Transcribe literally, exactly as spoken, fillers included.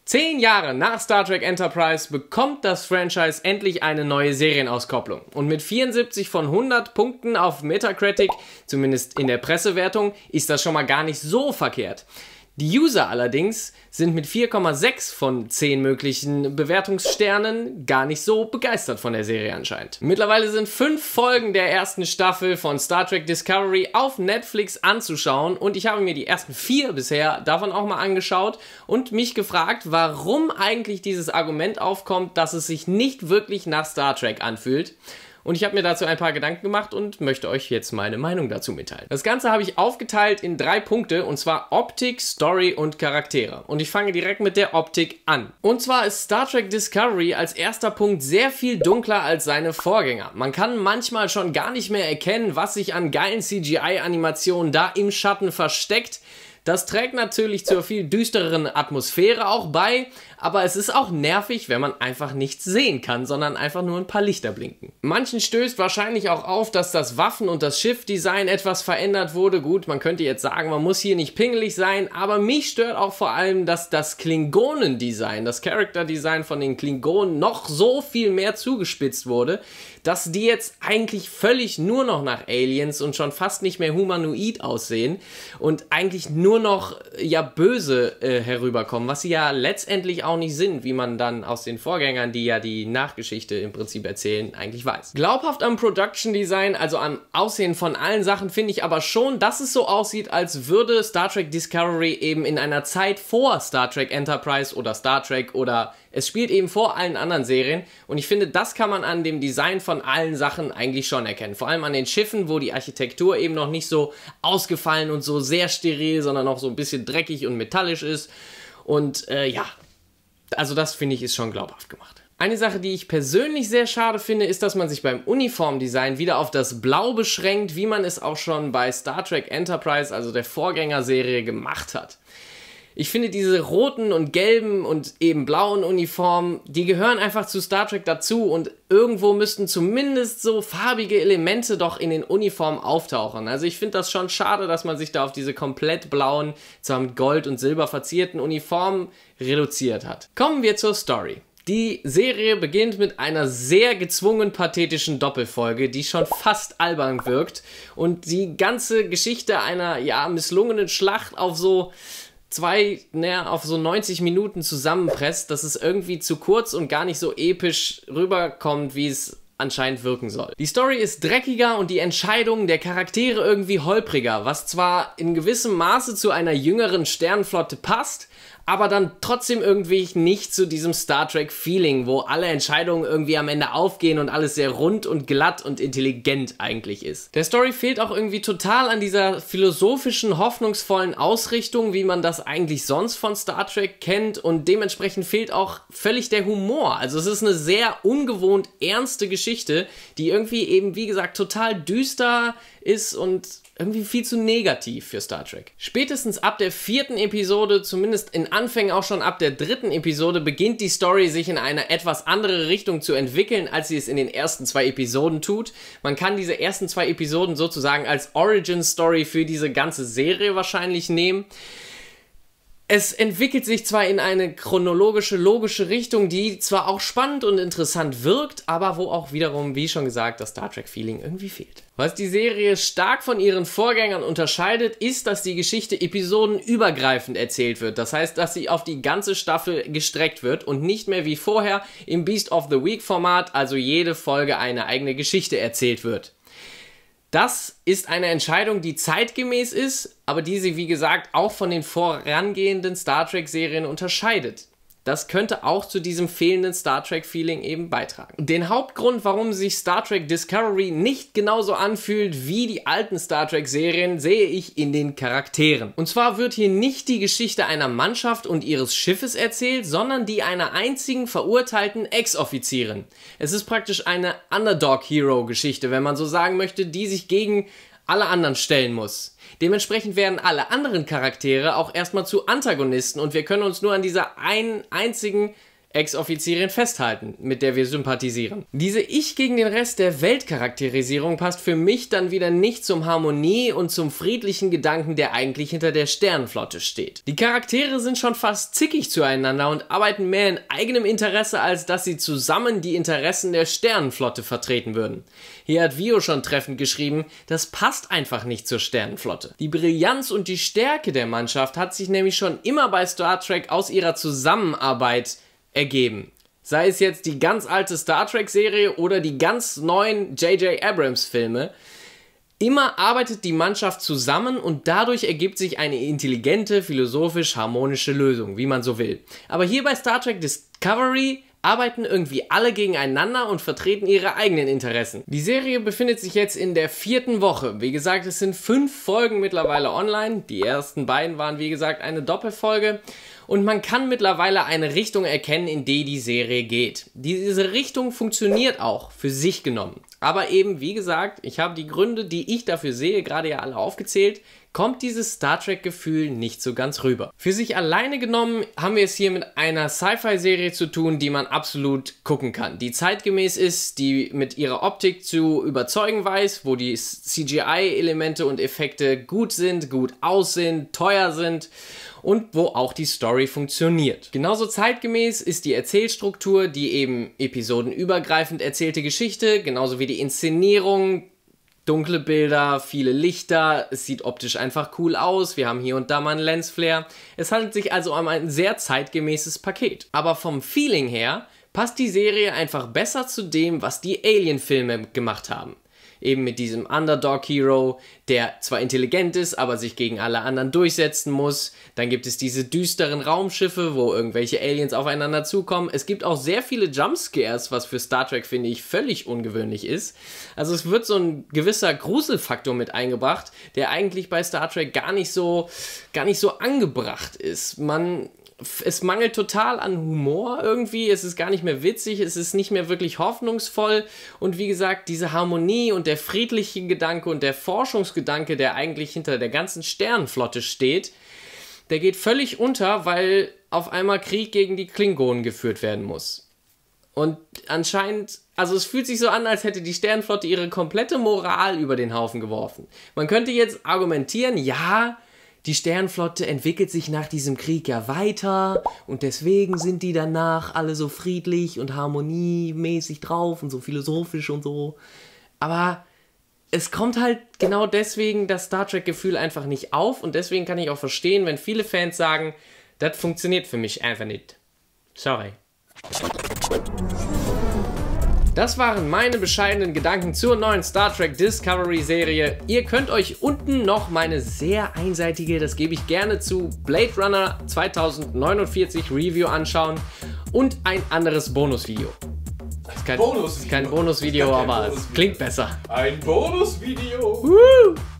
Zehn Jahre nach Star Trek Enterprise bekommt das Franchise endlich eine neue Serienauskopplung. Und mit vierundsiebzig von hundert Punkten auf Metacritic, zumindest in der Pressewertung, ist das schon mal gar nicht so verkehrt. Die User allerdings sind mit vier Komma sechs von zehn möglichen Bewertungssternen gar nicht so begeistert von der Serie anscheinend. Mittlerweile sind fünf Folgen der ersten Staffel von Star Trek Discovery auf Netflix anzuschauen und ich habe mir die ersten vier bisher davon auch mal angeschaut und mich gefragt, warum eigentlich dieses Argument aufkommt, dass es sich nicht wirklich nach Star Trek anfühlt. Und ich habe mir dazu ein paar Gedanken gemacht und möchte euch jetzt meine Meinung dazu mitteilen. Das Ganze habe ich aufgeteilt in drei Punkte, und zwar Optik, Story und Charaktere. Und ich fange direkt mit der Optik an. Und zwar ist Star Trek Discovery als erster Punkt sehr viel dunkler als seine Vorgänger. Man kann manchmal schon gar nicht mehr erkennen, was sich an geilen C G I-Animationen da im Schatten versteckt. Das trägt natürlich zur viel düstereren Atmosphäre auch bei, aber es ist auch nervig, wenn man einfach nichts sehen kann, sondern einfach nur ein paar Lichter blinken. Manchen stößt wahrscheinlich auch auf, dass das Waffen- und das Schiffdesign etwas verändert wurde. Gut, man könnte jetzt sagen, man muss hier nicht pingelig sein, aber mich stört auch vor allem, dass das Klingonendesign, das Character-Design von den Klingonen noch so viel mehr zugespitzt wurde, dass die jetzt eigentlich völlig nur noch nach Aliens und schon fast nicht mehr humanoid aussehen und eigentlich nur noch ja böse äh, herüberkommen, was sie ja letztendlich auch nicht sind, wie man dann aus den Vorgängern, die ja die Nachgeschichte im Prinzip erzählen, eigentlich weiß. Glaubhaft am Production Design, also am Aussehen von allen Sachen, finde ich aber schon, dass es so aussieht, als würde Star Trek Discovery eben in einer Zeit vor Star Trek Enterprise oder Star Trek oder es spielt eben vor allen anderen Serien und ich finde, das kann man an dem Design von allen Sachen eigentlich schon erkennen. Vor allem an den Schiffen, wo die Architektur eben noch nicht so ausgefallen und so sehr steril, sondern noch so ein bisschen dreckig und metallisch ist. Und äh, ja, also das finde ich ist schon glaubhaft gemacht. Eine Sache, die ich persönlich sehr schade finde, ist, dass man sich beim Uniformdesign wieder auf das Blau beschränkt, wie man es auch schon bei Star Trek Enterprise, also der Vorgängerserie, gemacht hat. Ich finde diese roten und gelben und eben blauen Uniformen, die gehören einfach zu Star Trek dazu und irgendwo müssten zumindest so farbige Elemente doch in den Uniformen auftauchen. Also ich finde das schon schade, dass man sich da auf diese komplett blauen, zwar mit Gold und Silber verzierten Uniformen reduziert hat. Kommen wir zur Story. Die Serie beginnt mit einer sehr gezwungen pathetischen Doppelfolge, die schon fast albern wirkt und die ganze Geschichte einer ja misslungenen Schlacht auf so zwei, naja, auf so neunzig Minuten zusammenpresst, dass es irgendwie zu kurz und gar nicht so episch rüberkommt, wie es anscheinend wirken soll. Die Story ist dreckiger und die Entscheidungen der Charaktere irgendwie holpriger, was zwar in gewissem Maße zu einer jüngeren Sternenflotte passt, aber dann trotzdem irgendwie nicht zu diesem Star Trek-Feeling, wo alle Entscheidungen irgendwie am Ende aufgehen und alles sehr rund und glatt und intelligent eigentlich ist. Der Story fehlt auch irgendwie total an dieser philosophischen, hoffnungsvollen Ausrichtung, wie man das eigentlich sonst von Star Trek kennt und dementsprechend fehlt auch völlig der Humor. Also es ist eine sehr ungewohnt ernste Geschichte, die irgendwie eben, wie gesagt, total düster ist und irgendwie viel zu negativ für Star Trek. Spätestens ab der vierten Episode, zumindest in Anfängen auch schon ab der dritten Episode, beginnt die Story sich in eine etwas andere Richtung zu entwickeln, als sie es in den ersten zwei Episoden tut. Man kann diese ersten zwei Episoden sozusagen als Origin-Story für diese ganze Serie wahrscheinlich nehmen. Es entwickelt sich zwar in eine chronologische, logische Richtung, die zwar auch spannend und interessant wirkt, aber wo auch wiederum, wie schon gesagt, das Star Trek-Feeling irgendwie fehlt. Was die Serie stark von ihren Vorgängern unterscheidet, ist, dass die Geschichte episodenübergreifend erzählt wird. Das heißt, dass sie auf die ganze Staffel gestreckt wird und nicht mehr wie vorher im Beast of the Week-Format, also jede Folge eine eigene Geschichte erzählt wird. Das ist eine Entscheidung, die zeitgemäß ist, aber die sie, wie gesagt, auch von den vorangehenden Star Trek-Serien unterscheidet. Das könnte auch zu diesem fehlenden Star Trek-Feeling eben beitragen. Den Hauptgrund, warum sich Star Trek Discovery nicht genauso anfühlt wie die alten Star Trek-Serien, sehe ich in den Charakteren. Und zwar wird hier nicht die Geschichte einer Mannschaft und ihres Schiffes erzählt, sondern die einer einzigen verurteilten Ex-Offizierin. Es ist praktisch eine Underdog-Hero-Geschichte, wenn man so sagen möchte, die sich gegen alle anderen stellen muss. Dementsprechend werden alle anderen Charaktere auch erstmal zu Antagonisten und wir können uns nur an dieser einen einzigen Ex-Offizierin festhalten, mit der wir sympathisieren. Diese Ich gegen den Rest der Weltcharakterisierung passt für mich dann wieder nicht zum Harmonie und zum friedlichen Gedanken, der eigentlich hinter der Sternenflotte steht. Die Charaktere sind schon fast zickig zueinander und arbeiten mehr in eigenem Interesse, als dass sie zusammen die Interessen der Sternenflotte vertreten würden. Hier hat Vio schon treffend geschrieben, das passt einfach nicht zur Sternenflotte. Die Brillanz und die Stärke der Mannschaft hat sich nämlich schon immer bei Star Trek aus ihrer Zusammenarbeit ergeben. Sei es jetzt die ganz alte Star Trek-Serie oder die ganz neuen J J Abrams-Filme. Immer arbeitet die Mannschaft zusammen und dadurch ergibt sich eine intelligente, philosophisch-harmonische Lösung, wie man so will. Aber hier bei Star Trek Discovery arbeiten irgendwie alle gegeneinander und vertreten ihre eigenen Interessen. Die Serie befindet sich jetzt in der vierten Woche. Wie gesagt, es sind fünf Folgen mittlerweile online. Die ersten beiden waren, wie gesagt, eine Doppelfolge. Und man kann mittlerweile eine Richtung erkennen, in die die Serie geht. Diese Richtung funktioniert auch, für sich genommen. Aber eben, wie gesagt, ich habe die Gründe, die ich dafür sehe, gerade ja alle aufgezählt, kommt dieses Star Trek-Gefühl nicht so ganz rüber. Für sich alleine genommen haben wir es hier mit einer Sci-Fi-Serie zu tun, die man absolut gucken kann. Die zeitgemäß ist, die mit ihrer Optik zu überzeugen weiß, wo die C G I-Elemente und Effekte gut sind, gut aussehen, teuer sind und wo auch die Story funktioniert. Genauso zeitgemäß ist die Erzählstruktur, die eben episodenübergreifend erzählte Geschichte, genauso wie die Inszenierung, dunkle Bilder, viele Lichter, es sieht optisch einfach cool aus, wir haben hier und da mal einen Lensflare. Es handelt sich also um ein sehr zeitgemäßes Paket. Aber vom Feeling her passt die Serie einfach besser zu dem, was die Alien-Filme gemacht haben. Eben mit diesem Underdog-Hero, der zwar intelligent ist, aber sich gegen alle anderen durchsetzen muss. Dann gibt es diese düsteren Raumschiffe, wo irgendwelche Aliens aufeinander zukommen. Es gibt auch sehr viele Jumpscares, was für Star Trek, finde ich, völlig ungewöhnlich ist. Also es wird so ein gewisser Gruselfaktor mit eingebracht, der eigentlich bei Star Trek gar nicht so, gar nicht so angebracht ist. Man... Es mangelt total an Humor irgendwie, es ist gar nicht mehr witzig, es ist nicht mehr wirklich hoffnungsvoll und wie gesagt, diese Harmonie und der friedliche Gedanke und der Forschungsgedanke, der eigentlich hinter der ganzen Sternenflotte steht, der geht völlig unter, weil auf einmal Krieg gegen die Klingonen geführt werden muss. Und anscheinend, also es fühlt sich so an, als hätte die Sternenflotte ihre komplette Moral über den Haufen geworfen. Man könnte jetzt argumentieren, ja, die Sternenflotte entwickelt sich nach diesem Krieg ja weiter und deswegen sind die danach alle so friedlich und harmoniemäßig drauf und so philosophisch und so. Aber es kommt halt genau deswegen das Star Trek-Gefühl einfach nicht auf und deswegen kann ich auch verstehen, wenn viele Fans sagen, das funktioniert für mich einfach nicht. Sorry. Das waren meine bescheidenen Gedanken zur neuen Star Trek Discovery Serie. Ihr könnt euch unten noch meine sehr einseitige, das gebe ich gerne zu, Blade Runner zweitausendneunundvierzig Review anschauen und ein anderes Bonusvideo. Das ist kein Bonusvideo, ist kein Bonusvideo, aber Bonusvideo. Es klingt besser. Ein Bonusvideo. Woo!